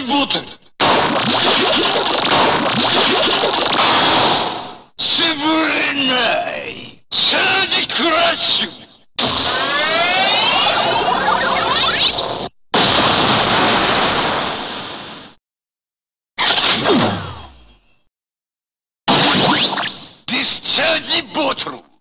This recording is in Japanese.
ボトル。潰れない。チャージクラッシュ。ディスチャージボトル。